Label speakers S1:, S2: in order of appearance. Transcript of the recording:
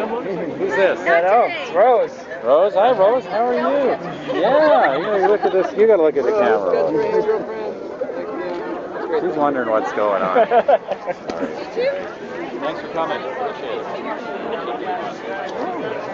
S1: Who's this?
S2: I know. It's Rose.
S1: Rose? Hi, Rose. How are you? Yeah. You look at this. You got to look at the camera, Rose. She's wondering what's going on. Thanks for coming. Appreciate it.